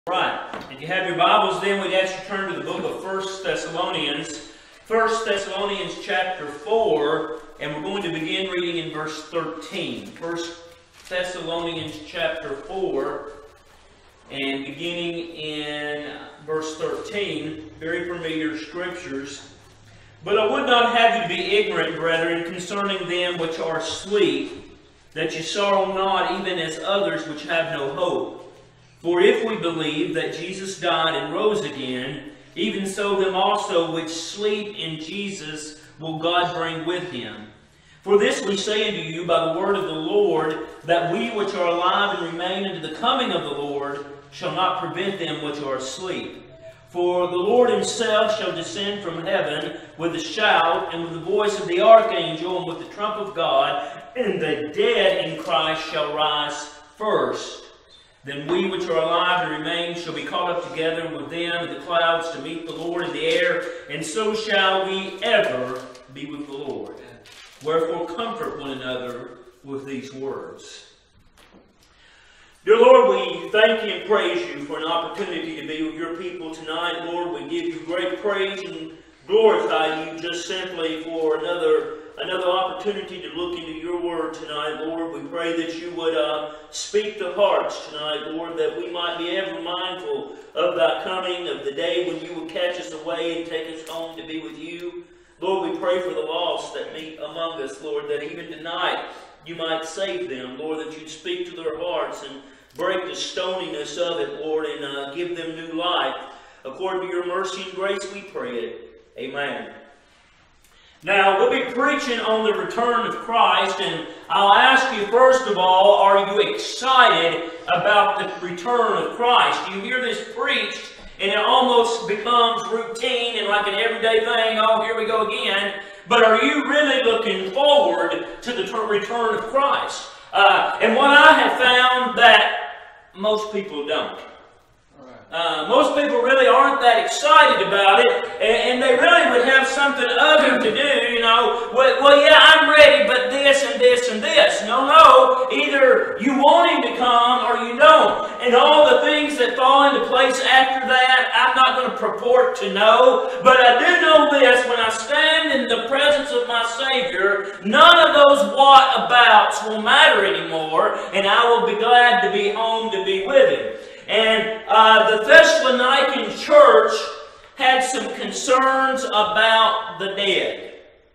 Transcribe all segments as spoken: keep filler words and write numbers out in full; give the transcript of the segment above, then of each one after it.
Right. If you have your Bibles, then we'd ask you to turn to the book of First Thessalonians. First Thessalonians chapter four, and we're going to begin reading in verse thirteen. First Thessalonians chapter four, and beginning in verse thirteen. Very familiar scriptures. But I would not have you to be ignorant, brethren, concerning them which are asleep, that you sorrow not, even as others which have no hope. For if we believe that Jesus died and rose again, even so them also which sleep in Jesus will God bring with him. For this we say unto you by the word of the Lord, that we which are alive and remain unto the coming of the Lord shall not prevent them which are asleep. For the Lord himself shall descend from heaven with a shout, and with the voice of the archangel, and with the trump of God, and the dead in Christ shall rise first. Then we which are alive and remain shall be caught up together with them in the clouds to meet the Lord in the air, and so shall we ever be with the Lord. Wherefore comfort one another with these words. Dear Lord, we thank you and praise you for an opportunity to be with your people tonight. Lord, we give you great praise and glorify you just simply for another Another opportunity to look into your word tonight, Lord. We pray that you would uh, speak to hearts tonight, Lord, that we might be ever mindful of thy coming, of the day when you will catch us away and take us home to be with you. Lord, we pray for the lost that meet among us, Lord, that even tonight you might save them, Lord, that you'd speak to their hearts and break the stoniness of it, Lord, and uh, give them new life. According to your mercy and grace, we pray it. Amen. Now, we'll be preaching on the return of Christ, and I'll ask you, first of all, are you excited about the return of Christ? You hear this preached, and it almost becomes routine and like an everyday thing. Oh, here we go again. But are you really looking forward to the return of Christ? Uh, and what I have found that most people don't. Uh, most people really aren't that excited about it, and, and they really would have something other to do, you know. Well, well, yeah, I'm ready, but this and this and this. No, no, either you want him to come or you don't. And all the things that fall into place after that, I'm not going to purport to know, but I do know this: when I stand in the presence of my Savior, none of those what-abouts will matter anymore, and I will be glad to be home to be with him. And uh, the Thessalonican church had some concerns about the dead.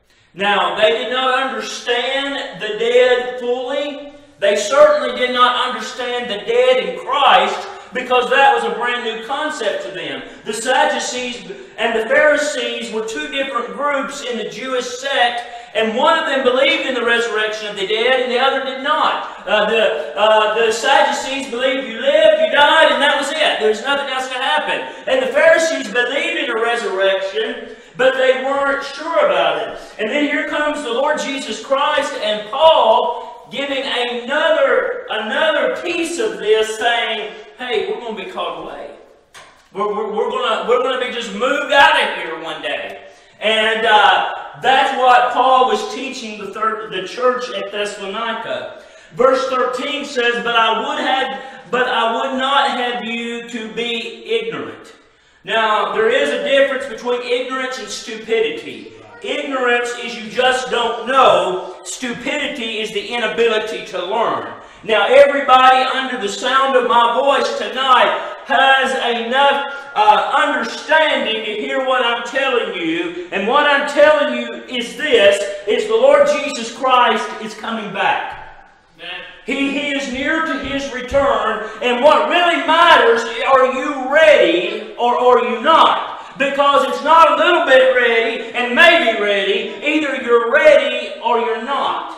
Now, they did not understand the dead fully. They certainly did not understand the dead in Christ, because that was a brand new concept to them. The Sadducees and the Pharisees were two different groups in the Jewish sect, and one of them believed in the resurrection of the dead, and the other did not. Uh, the, uh, the Sadducees believed you lived, you died, and that was it. There's nothing else to happen. And the Pharisees believed in a resurrection, but they weren't sure about it. And then here comes the Lord Jesus Christ and Paul giving another, another piece of this, saying, hey, we're going to be called away. We're, we're, we're going to we're going to be just moved out of here one day. And uh, that's what Paul was teaching the, third, the church at Thessalonica. Verse thirteen says, but I would have, but I would not have you to be ignorant. Now, there is a difference between ignorance and stupidity. Ignorance is you just don't know. Stupidity is the inability to learn. Now, everybody under the sound of my voice tonight has enough uh, understanding to hear what I'm telling you. And what I'm telling you is this, is the Lord Jesus Christ is coming back. Amen. He, he is near to his return. And what really matters, are you ready or, or are you not? Because it's not a little bit ready and maybe ready. Either you're ready or you're not.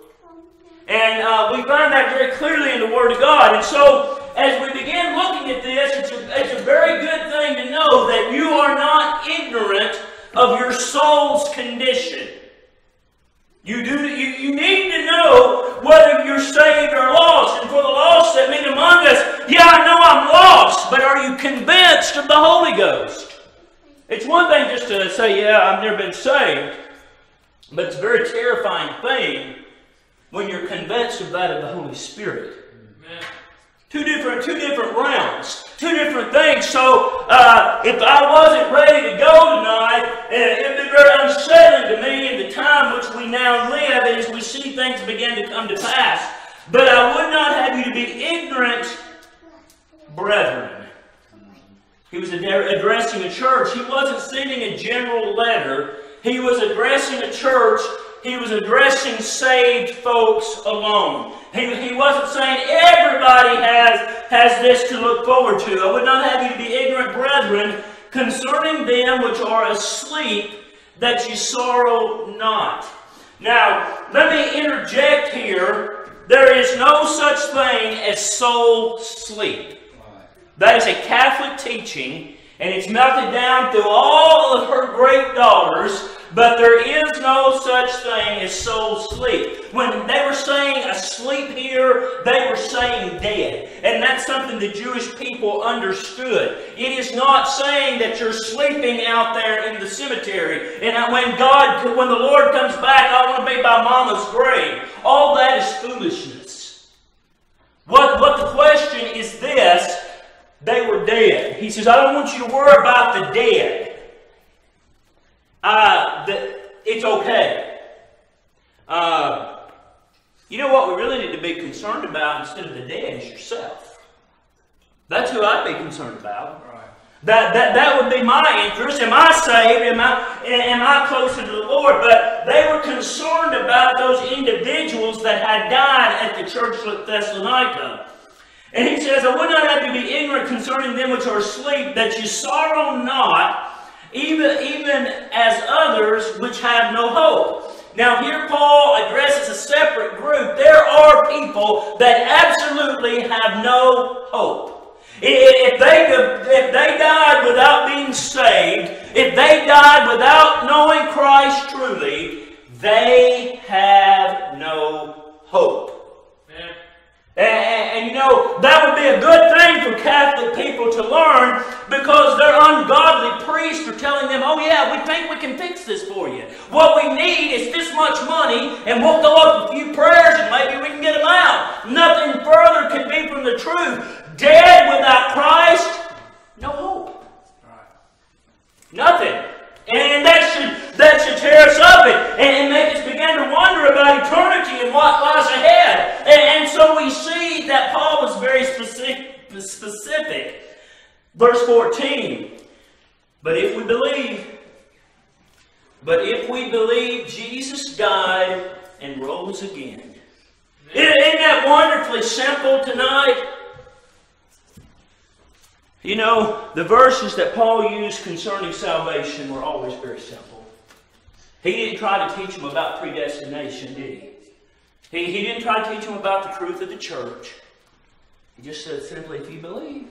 And uh, we find that very clearly in the Word of God. And so, as we begin looking at this, it's a, it's a very good thing to know that you are not ignorant of your soul's condition. You, do, you, you need to know whether you're saved or lost. And for the lost that meet among us, yeah, I know I'm lost, but are you convinced of the Holy Ghost? It's one thing just to say, yeah, I've never been saved, but it's a very terrifying thing when you're convinced of that of the Holy Spirit. Amen. Two different, two different realms. two different things. So uh, if I wasn't ready to go tonight, it would be very unsettling to me in the time which we now live as we see things begin to come to pass. But I would not have you to be ignorant, brethren. He was addressing a church. He wasn't sending a general letter. He was addressing a church. He was addressing saved folks alone. He, he wasn't saying everybody has, has this to look forward to. I would not have you to be ignorant, brethren, concerning them which are asleep, that you sorrow not. Now, let me interject here. There is no such thing as soul sleep. That is a Catholic teaching, and it's melted down through all of her great daughters, but there is no such thing as soul sleep. When they were saying asleep here, they were saying dead. And that's something the Jewish people understood. It is not saying that you're sleeping out there in the cemetery. And when God, when the Lord comes back, I want to be by Mama's grave. All that is foolishness. What, what the question is this: they were dead. He says, I don't want you to worry about the dead. Uh, the, it's okay. Uh, you know what we really need to be concerned about instead of the dead is yourself. That's who I'd be concerned about. Right. That, that, that would be my interest. Am I saved? Am I, am I closer to the Lord? But they were concerned about those individuals that had died at the church of Thessalonica. And he says, I would not have you be ignorant concerning them which are asleep, that you sorrow not, even, even as others which have no hope. Now here Paul addresses a separate group. There are people that absolutely have no hope. If they, if they died without being saved, if they died without knowing Christ truly, they have no hope. And, and, and you know, that would be a good thing for Catholic people to learn, because their ungodly priests are telling them, oh yeah, we think we can fix this for you. What we need is this much money, and we'll throw up a few prayers and maybe we can get them out. Nothing further can be from the truth. Dead without Christ, no hope. Nothing. And that should, that should tear us up and, and make us begin to wonder about eternity and what lies ahead. And, and so we see that Paul was very specific. specific. Verse fourteen. But if we believe, but if we believe Jesus died and rose again. Isn't that wonderfully simple tonight? You know, the verses that Paul used concerning salvation were always very simple. He didn't try to teach them about predestination, did he? He, he didn't try to teach them about the truth of the church. He just said simply, if you believe.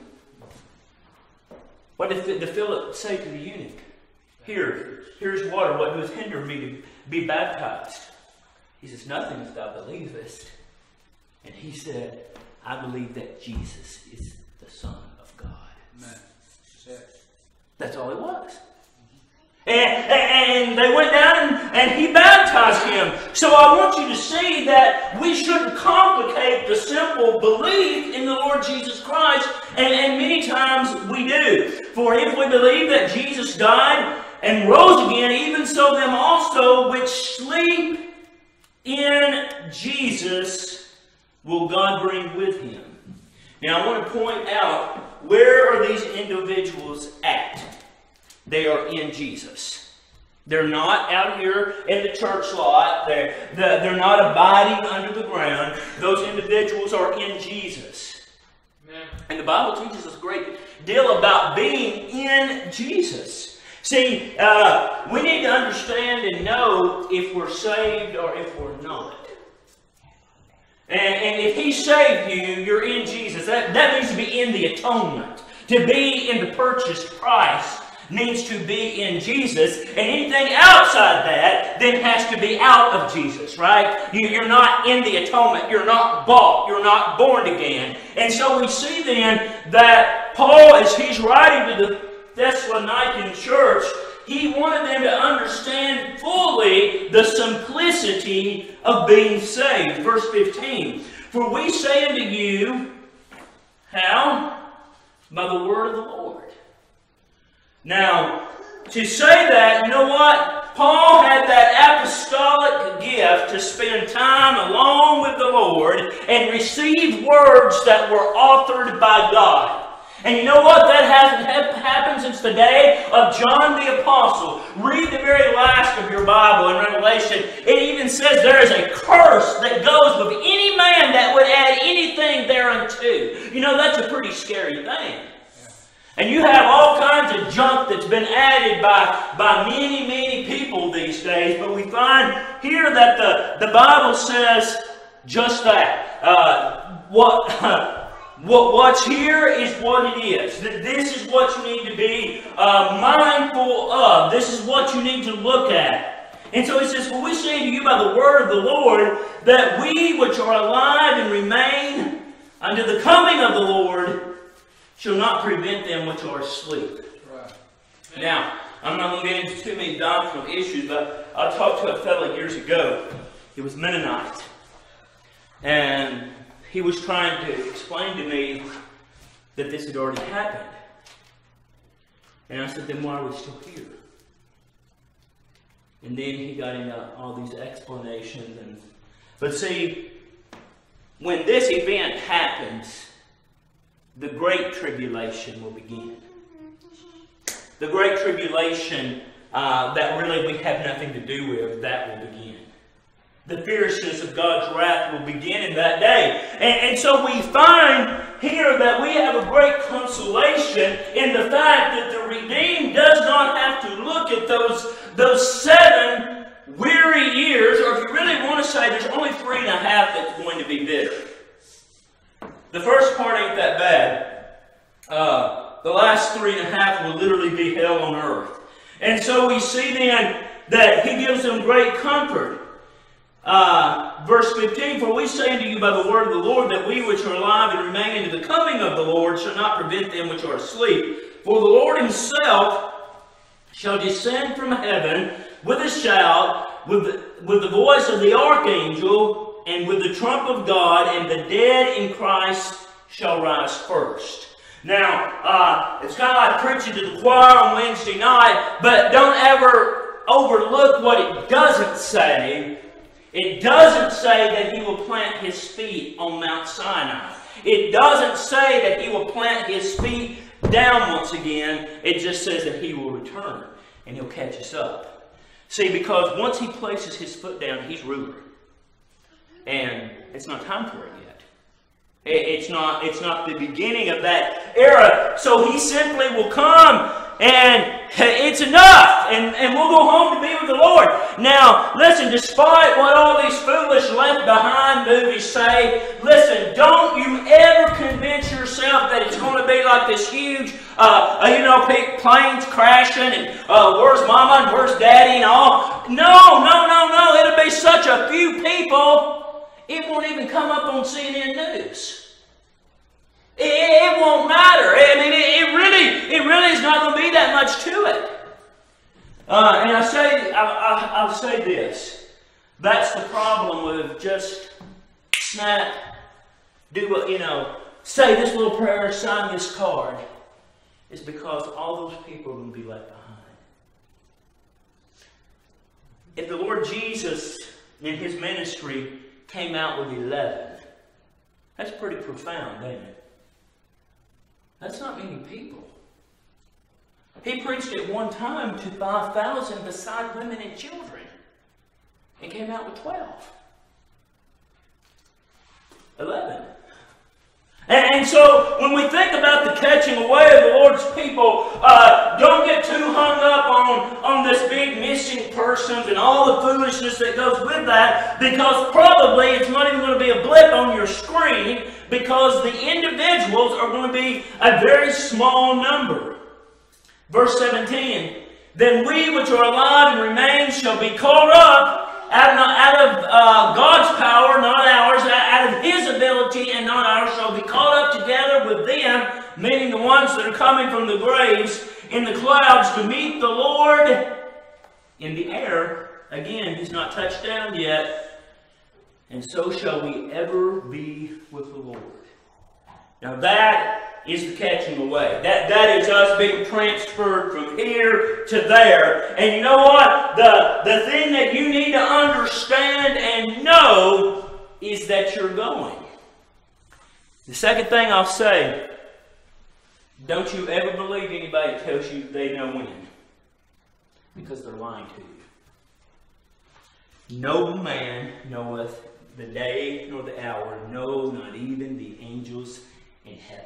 What did Philip say to the eunuch? Here, here's water. What does hinder me to be baptized? He says, nothing if thou believest. And he said, I believe that Jesus is the Son of God. Amen. That's all it was. And, and they went down and, and he baptized him. So I want you to see that we shouldn't complicate the simple belief in the Lord Jesus Christ. And, and many times we do. For if we believe that Jesus died and rose again, even so them also which sleep in Jesus will God bring with him. Now I want to point out, where are these individuals at? They are in Jesus. They're not out here in the church lot. They're, they're not abiding under the ground. Those individuals are in Jesus. Amen. And the Bible teaches us a great deal about being in Jesus. See, uh, we need to understand and know if we're saved or if we're not. And, and if He saved you, you're in Jesus. That, that means to be in the atonement. To be in the purchased price means to be in Jesus. And anything outside that then has to be out of Jesus, right? You, you're not in the atonement. You're not bought. You're not born again. And so we see then that Paul, as he's writing to the Thessalonican church, he wanted them to understand fully the simplicity of being saved. Verse fifteen. For we say unto you, how? by the word of the Lord. Now, to say that, you know what? Paul had that apostolic gift to spend time along with the Lord and receive words that were authored by God. And you know what? That hasn't happened since the day of John the Apostle. Read the very last of your Bible in Revelation. It even says there is a curse that goes with any man that would add anything thereunto. You know, that's a pretty scary thing. And you have all kinds of junk that's been added by, by many, many people these days. But we find here that the, the Bible says just that. Uh, what, what, what's here is what it is. This is what you need to be uh, mindful of. This is what you need to look at. And so he says, "For we say to you by the word of the Lord, that we which are alive and remain unto the coming of the Lord shall not prevent them which are asleep." Right. Now, I'm not going to get into too many doctrinal issues, but I talked to a fellow years ago. He was Mennonite. And he was trying to explain to me that this had already happened. And I said, then why are we still here? And then he got into all these explanations. And But see, when this event happens, the Great Tribulation will begin. The Great Tribulation uh, that really we have nothing to do with, that will begin. The fierceness of God's wrath will begin in that day. And, and so we find here that we have a great consolation in the fact that the redeemed does not have to look at those, those seven weary years, or if you really want to say there's only three and a half that's going to be bitter. The first part ain't that bad. Uh, the last three and a half will literally be hell on earth. And so we see then that he gives them great comfort. Uh, verse fifteen, "For we say unto you by the word of the Lord, that we which are alive and remain unto the coming of the Lord shall not prevent them which are asleep. For the Lord himself shall descend from heaven with a shout, with the, with the voice of the archangel, and with the trump of God, and the dead in Christ shall rise first." Now, uh, it's kind of like preaching to the choir on Wednesday night, but don't ever overlook what it doesn't say. It doesn't say that he will plant his feet on Mount Sinai. It doesn't say that he will plant his feet down once again. It just says that he will return and he'll catch us up. See, because once he places his foot down, he's ruler. And it's not time for it yet. It's not, it's not the beginning of that era. So he simply will come and it's enough. And, and we'll go home to be with the Lord. Now, listen, despite what all these foolish Left Behind movies say, listen, don't you ever convince yourself that it's going to be like this huge, uh, you know, planes crashing and uh, where's Mama and where's Daddy and all. No, no, no, no. It'll be such a few people. It won't even come up on C N N News. It, it won't matter. I mean, it, it really, it really is not going to be that much to it. Uh, and I say, I, I, I'll say this: that's the problem with just snap, do what you know, say this little prayer, sign this card. Is because all those people are going to be left behind. If the Lord Jesus in his ministry came out with eleven. That's pretty profound, ain't it? That's not many people. He preached at one time to five thousand beside women and children. He came out with twelve. eleven. And, and so, when we think about the catching away of the Lord's people, uh, don't get too hung up on, on this big missing persons and all the foolishness that goes with that, because probably it's not even going to be a blip on your screen, because the individuals are going to be a very small number. Verse seventeen, "Then we which are alive and remain shall be caught up out of, out of uh, God's power, not ours, out of his ability and not ours, shall be caught up together with them," meaning the ones that are coming from the graves, "in the clouds to meet the Lord in the air." Again, he's not touched down yet. "And so shall we ever be with the Lord." Now that is the catching away. That, that is us being transferred from here to there. And you know what? The, the thing that you need to understand and know is that you're going. The second thing I'll say, don't you ever believe anybody that tells you they know when. Because they're lying to you. No man knoweth the day nor the hour, no, not even the angels in heaven.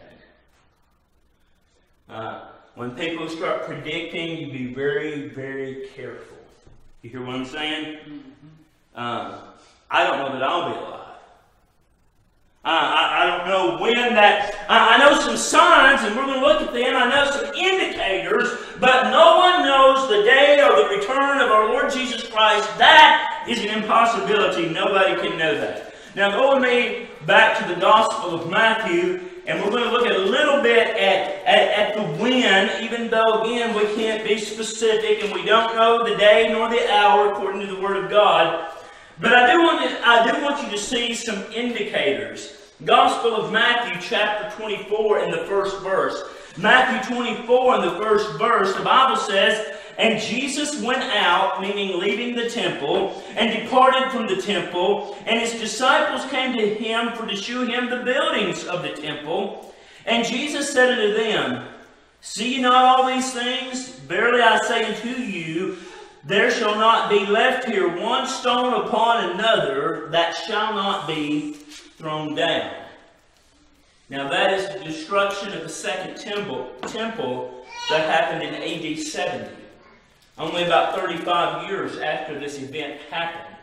Uh, when people start predicting, you be very, very careful. You hear what I'm saying? Mm-hmm. um, I don't know that I'll be alive. Uh, I, I don't know when that... I, I know some signs, and we're going to look at them. I know some indicators, but no one knows the day or the return of our Lord Jesus Christ. That is an impossibility. Nobody can know that. Now go with me back to the Gospel of Matthew, and we're going to look at a little bit at, at, at the when, even though, again, we can't be specific, and we don't know the day nor the hour according to the Word of God. But I do want to, I do want you to see some indicators. Gospel of Matthew, chapter twenty-four, in the first verse. Matthew twenty-four, in the first verse, the Bible says, "And Jesus went out," meaning leaving the temple, "and departed from the temple, and his disciples came to him for to shew him the buildings of the temple. And Jesus said unto them, See ye not all these things? Verily I say unto you, there shall not be left here one stone upon another that shall not be thrown down." Now that is the destruction of the second temple, temple that happened in A D seventy. Only about thirty-five years after this event happened.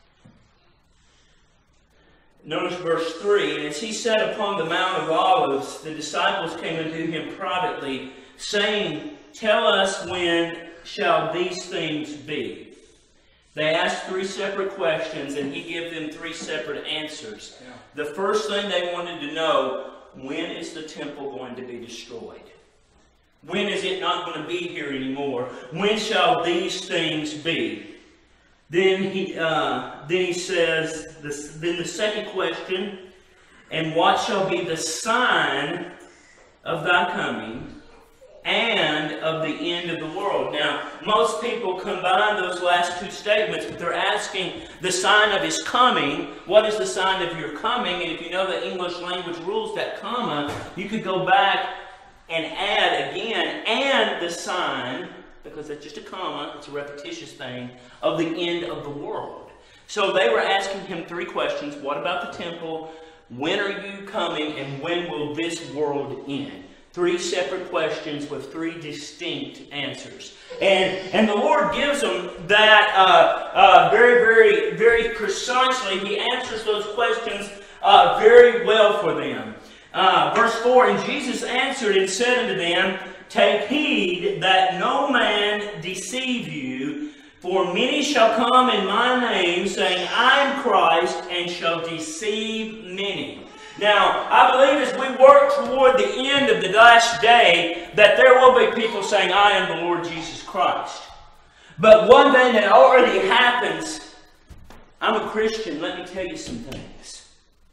Notice verse three, "And as he sat upon the Mount of Olives, the disciples came unto him privately, saying, Tell us when shall these things be?" They asked three separate questions, and he gave them three separate answers. Yeah. The first thing they wanted to know, when is the temple going to be destroyed? When is it not going to be here anymore? When shall these things be? Then he, uh, then he says, this, then the second question, "And what shall be the sign of thy coming and of the end of the world?" Now, most people combine those last two statements, but they're asking the sign of his coming. What is the sign of your coming? And if you know the English language rules, that comma, you could go back and add again, "and the sign," because that's just a comma, it's a repetitious thing, "of the end of the world." So they were asking him three questions. What about the temple? When are you coming? And when will this world end? Three separate questions with three distinct answers. And, and the Lord gives them that uh, uh, very, very, very precisely. He answers those questions uh, very well for them. Uh, verse four, "And Jesus answered and said unto them, Take heed that no man deceive you, for many shall come in my name, saying, I am Christ, and shall deceive many." Now, I believe as we work toward the end of the last day, that there will be people saying, "I am the Lord Jesus Christ." But one thing that already happens, I'm a Christian, let me tell you some things.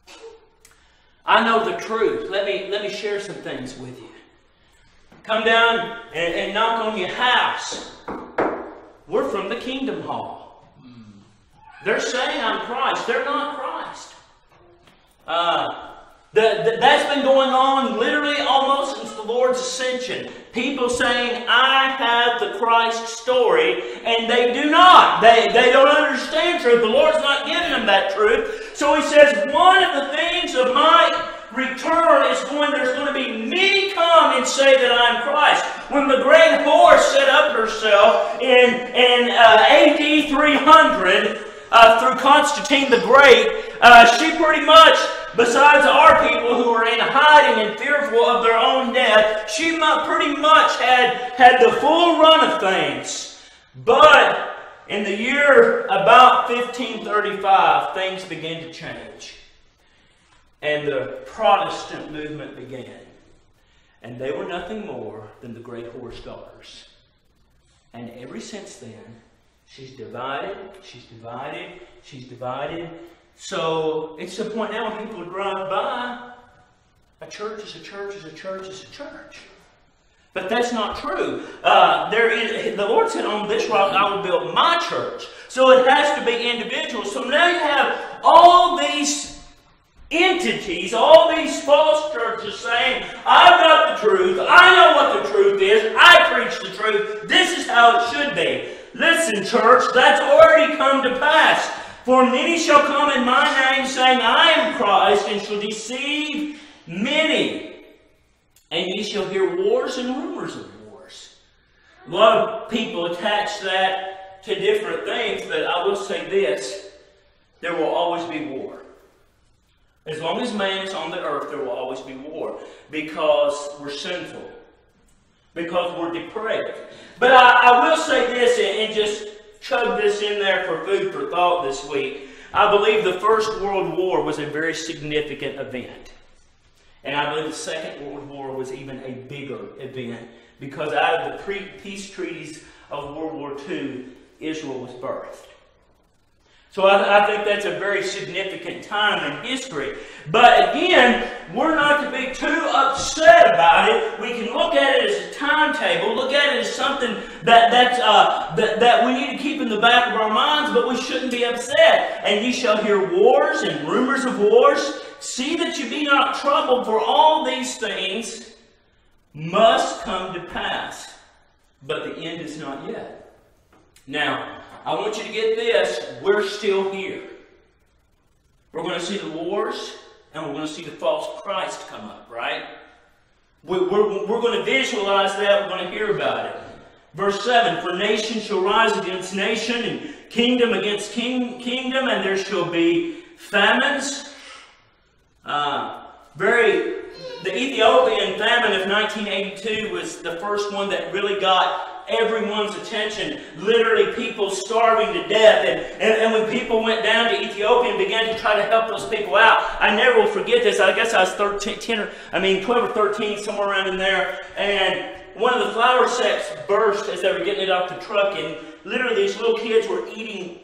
I know the truth. Let me, let me share some things with you. Come down and, and knock on your house. We're from the Kingdom Hall. They're saying I'm Christ. They're not Christ. Uh, the, the, that's been going on literally almost since the Lord's ascension. People saying, "I have the Christ story," and they do not. They, they don't understand truth. The Lord's not giving them that truth. So he says, one of the things of my return is going, there's going to be many come and say that I am Christ. When the great whore set up herself in, in uh, A D three hundred, Uh, through Constantine the Great, uh, she pretty much, besides our people who were in hiding and fearful of their own death, she mu- pretty much had, had the full run of things. But in the year about fifteen thirty-five, things began to change. And the Protestant movement began. And they were nothing more than the great whore's daughters. And ever since then, she's divided, she's divided, she's divided. So it's to the point now when people drive by, A church is a church is a church is a church. But that's not true. Uh, there is, the Lord said, on this rock I will build my church. So it has to be individuals. So now you have all these entities, all these false churches saying, I've got the truth. I know what the truth is. I preach the truth. This is how it should be. Listen, church, that's already come to pass. For many shall come in my name, saying, I am Christ, and shall deceive many. And ye shall hear wars and rumors of wars. A lot of people attach that to different things, but I will say this. There will always be war. As long as man is on the earth, there will always be war. Because we're sinful. Because we're depraved. But I, I will say this, and, and just chug this in there for food for thought this week. I believe the First World War was a very significant event. And I believe the Second World War was even a bigger event. Because out of the pre peace treaties of World War Two, Israel was birthed. So I, I think that's a very significant time in history. But again, we're not to be too upset about it. We can look at it as a timetable, look at it as something that, that's, uh, that, that we need to keep in the back of our minds, but we shouldn't be upset. And ye shall hear wars and rumors of wars. See that you be not troubled, for all these things must come to pass. But the end is not yet. Now, I want you to get this. We're still here. We're going to see the wars, and we're going to see the false Christ come up, right? We're, we're, we're going to visualize that. We're going to hear about it. Verse seven, for nation shall rise against nation, and kingdom against king, kingdom, and there shall be famines. Uh, very, the Ethiopian famine of nineteen eighty-two was the first one that really got everyone's attention. Literally people starving to death. And, and, and when people went down to Ethiopia and began to try to help those people out, I never will forget this. I guess I was thirteen, ten or, I mean twelve or thirteen, somewhere around in there. And one of the flour sacks burst as they were getting it off the truck. And literally these little kids were eating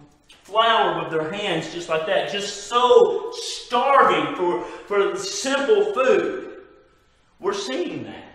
flour with their hands just like that, just so starving for, for simple food. We're seeing that.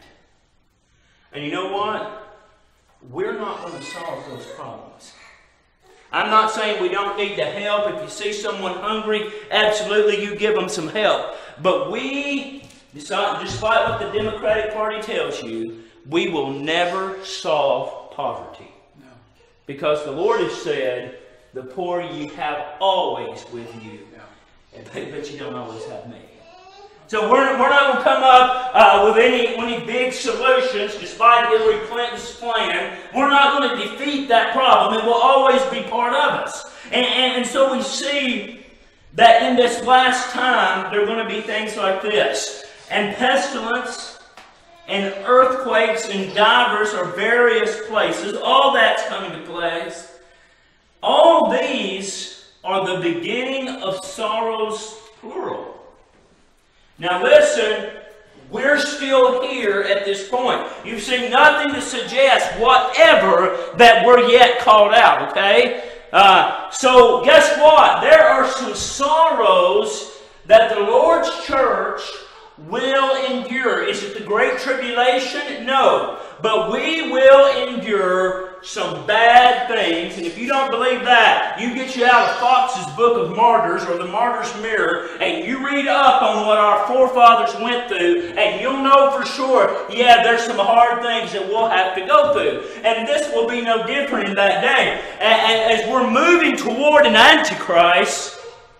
And you know what? We're not going to solve those problems. I'm not saying we don't need to help. If you see someone hungry, absolutely you give them some help. But we, despite what the Democratic Party tells you, we will never solve poverty. No. Because the Lord has said, the poor ye have always with you, yeah. But you don't always have me. So we're, we're not going to come up uh, with any, any big solutions, despite Hillary Clinton's plan. We're not going to defeat that problem. It will always be part of us. And, and, and so we see that in this last time, there are going to be things like this. And pestilence and earthquakes in divers or various places. All that's coming to place. All these are the beginning of sorrows, plural. Now listen, we're still here at this point. You've seen nothing to suggest whatever that we're yet called out, okay? Uh, so guess what? There are some sorrows that the Lord's church will endure. Is it the Great Tribulation? No. But we will endure some bad things. And if you don't believe that, you get you out of Fox's Book of Martyrs or the Martyr's Mirror, and you read up on what our forefathers went through, and you'll know for sure, yeah, there's some hard things that we'll have to go through. And this will be no different in that day. And as we're moving toward an Antichrist,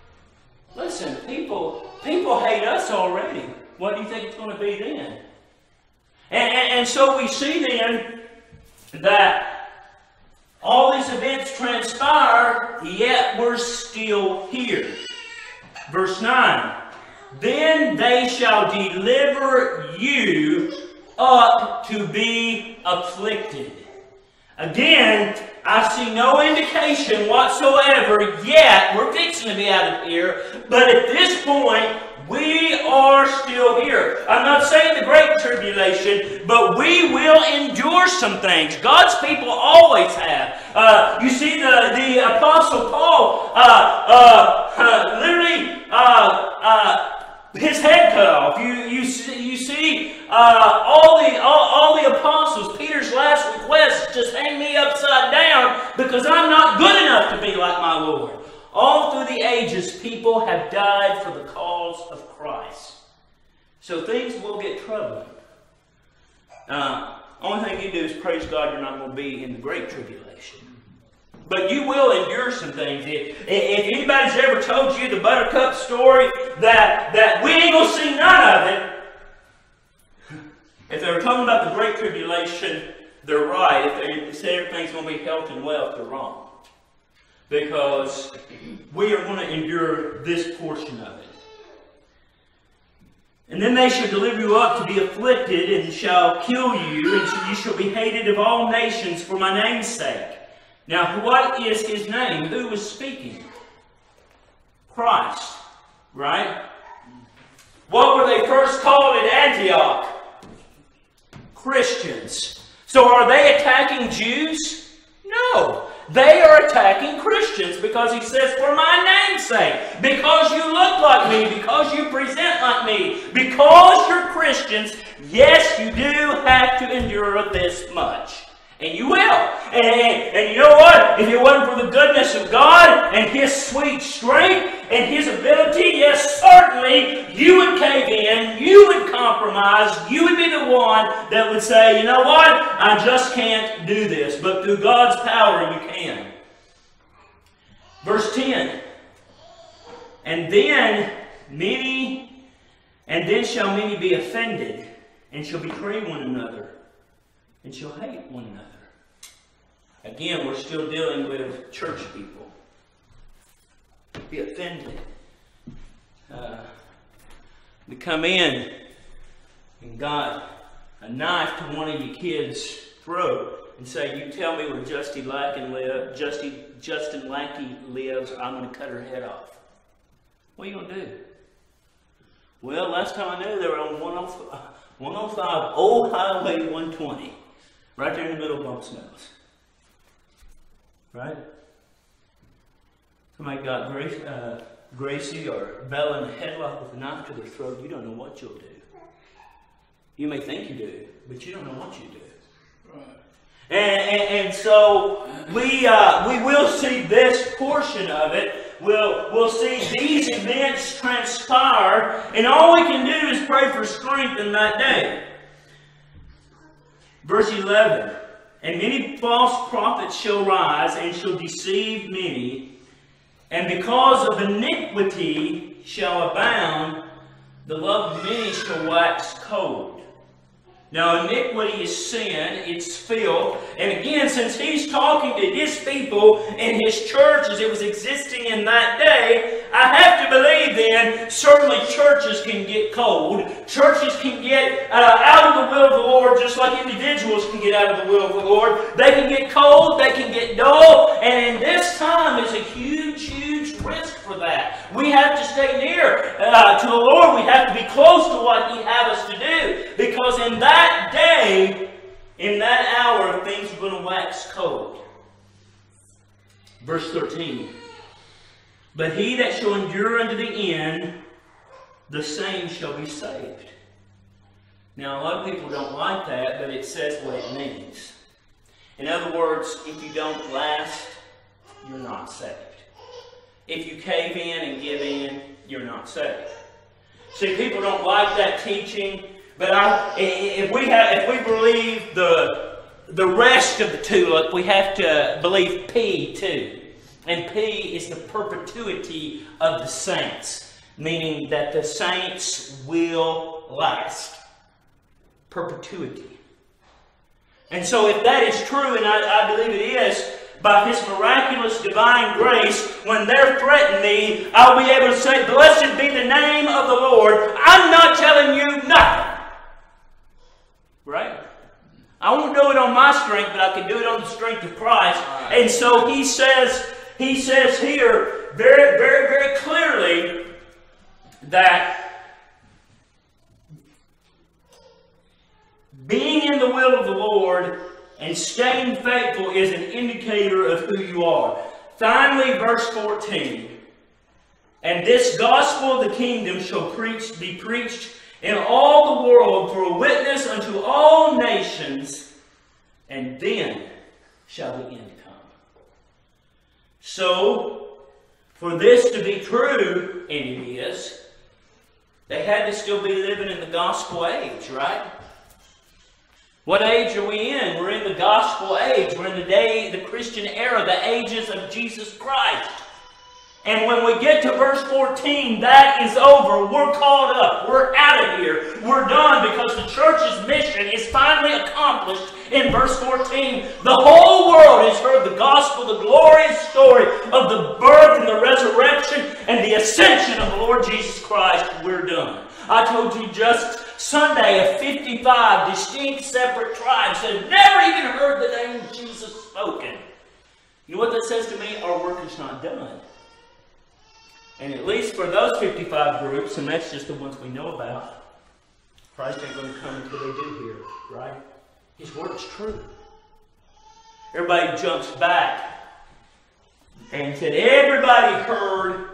listen, people, people hate us already. What do you think it's going to be then? And, and, and so we see then that all these events transpire, yet we're still here. Verse nine. Then they shall deliver you up to be afflicted. Again, I see no indication whatsoever yet. We're fixing to be out of here. But at this point, we are still here. I'm not saying the Great Tribulation, but we will endure some things. God's people always have. Uh, you see, the, the Apostle Paul uh, uh, uh, literally uh, uh, his head cut off. You, you, you see uh, all, the, all, all the apostles, Peter's last request, just hang me upside down because I'm not good enough to be like my Lord. All through the ages, people have died for the cause of Christ. So things will get troubling. Uh, only thing you do is praise God you're not going to be in the great tribulation. But you will endure some things. If, if anybody's ever told you the buttercup story, that, that we ain't going to see none of it, if they were talking about the great tribulation, they're right. If they say everything's going to be health and wealth, they're wrong. Because we are going to endure this portion of it. And then they shall deliver you up to be afflicted, and shall kill you, and you shall be hated of all nations for my name's sake. Now, what is his name? Who was speaking? Christ. Right? What were they first called at Antioch? Christians. So are they attacking Jews? No. They are attacking Christians because he says, for my name's sake, because you look like me, because you present like me, because you're Christians, yes, you do have to endure this much. And you will. And, and you know what? If it wasn't for the goodness of God and His sweet strength and His ability, yes, certainly you would cave in, you would compromise, you would be the one that would say, you know what? I just can't do this. But through God's power, you can. Verse ten. And then many, and then shall many be offended, and shall betray one another, and shall hate one another. Again, we're still dealing with church people. Be offended. Uh, we come in and got a knife to one of your kids' throat and say, you tell me where Justin Lackey lives, Justin, Justin Lackey lives, or I'm going to cut her head off. What are you going to do? Well, last time I knew, they were on one oh five Old Highway one twenty. Right there in the middle of Bump Smells. Right? Somebody got Grace, uh, Gracie or Bella in a headlock with a knife to their throat. You don't know what you'll do. You may think you do, but you don't know what you do. Right. And, and, and so we uh, we will see this portion of it. We'll, we'll see these events transpire, and all we can do is pray for strength in that day. Verse eleven, and many false prophets shall rise, and shall deceive many, and because of iniquity shall abound, the love of many shall wax cold. Now, iniquity is sin, it's filth. And again, since he's talking to his people and his church as it was existing in that day, I have to believe then, certainly churches can get cold. Churches can get uh, out of the will of the Lord just like individuals can get out of the will of the Lord. They can get cold, they can get dull, and in this time is a huge, huge risk for that. We have to stay near uh, to the Lord. We have to be close to what He'd have us to do. Because in that day, in that hour, things are going to wax cold. Verse thirteen. But he that shall endure unto the end, the same shall be saved. Now, a lot of people don't like that, but it says what it means. In other words, if you don't last, you're not saved. If you cave in and give in, you're not saved. See, people don't like that teaching, but I, if we have, if we believe the the rest of the tulip, we have to believe P too. And P is the perpetuity of the saints, meaning that the saints will last. Perpetuity. And so if that is true, and I, I believe it is, by His miraculous divine grace, when they're threatening me, I'll be able to say, blessed be the name of the Lord. I'm not telling you nothing. Right? I won't do it on my strength, but I can do it on the strength of Christ. And so he says, he says here very, very, very clearly that being in the will of the Lord and staying faithful is an indicator of who you are. Finally, verse fourteen. And this gospel of the kingdom shall preach, be preached in all the world for a witness unto all nations, and then shall the end come. So, for this to be true, and it is, they had to still be living in the gospel age, right? What age are we in? We're in the gospel age. We're in the day, the Christian era, the ages of Jesus Christ. And when we get to verse fourteen, that is over. We're caught up. We're out of here. We're done because the church's mission is finally accomplished in verse fourteen. The whole world has heard the gospel, the glorious story of the birth and the resurrection and the ascension of the Lord Jesus Christ. We're done. I told you just Sunday of fifty-five distinct separate tribes that have never even heard the name of Jesus spoken. You know what that says to me? Our work is not done. And at least for those fifty-five groups, and that's just the ones we know about, Christ ain't going to come until they do here, right? His word's true. Everybody jumps back and said everybody heard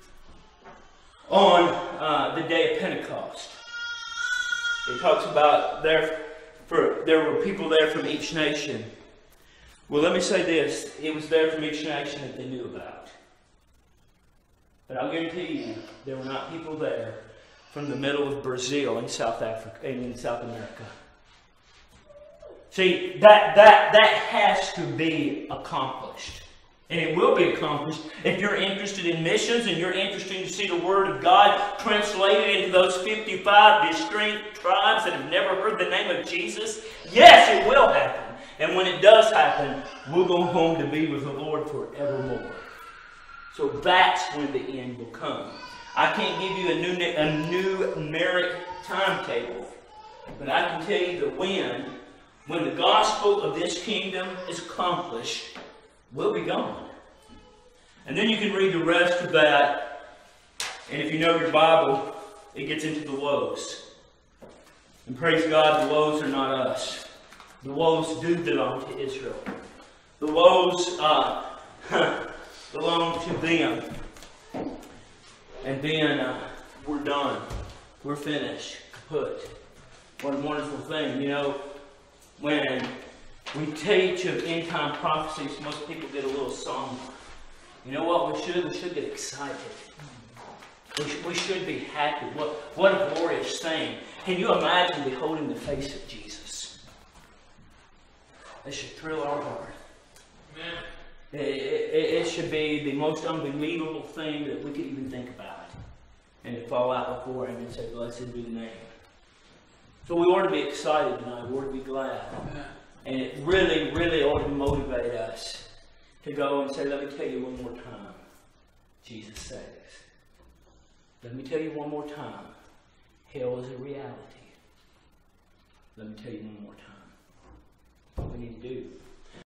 on uh, the day of Pentecost. It talks about there, for, there were people there from each nation. Well, let me say this. It was there from each nation that they knew about. But I'll guarantee you, there were not people there from the middle of Brazil and South Africa and in South America. See, that that that has to be accomplished. And it will be accomplished if you're interested in missions and you're interested to see the Word of God translated into those fifty-five distinct tribes that have never heard the name of Jesus. Yes, it will happen. And when it does happen, we'll go home to be with the Lord forevermore. So that's when the end will come. I can't give you a, new, a numeric timetable, but I can tell you that when, when the gospel of this kingdom is accomplished, we'll be gone. And then you can read the rest of that, and if you know your Bible, it gets into the woes. And praise God, the woes are not us. The woes do belong to Israel. The woes uh, belong to them. And then uh, we're done. We're finished. Kaput. What a wonderful thing. You know, when we teach of end time prophecies, most people get a little somber. You know what we should? We should get excited. We, sh we should be happy. What, what a glorious thing. Can you imagine beholding the face of Jesus? That should thrill our heart. Amen. It, it, it should be the most unbelievable thing that we could even think about. And to fall out before Him and say, blessed be the name. So we ought to be excited tonight. We ought to be glad. Amen. And it really, really ought to motivate us to go and say, let me tell you one more time. Jesus saves. Let me tell you one more time. Hell is a reality. Let me tell you one more time. What we need to do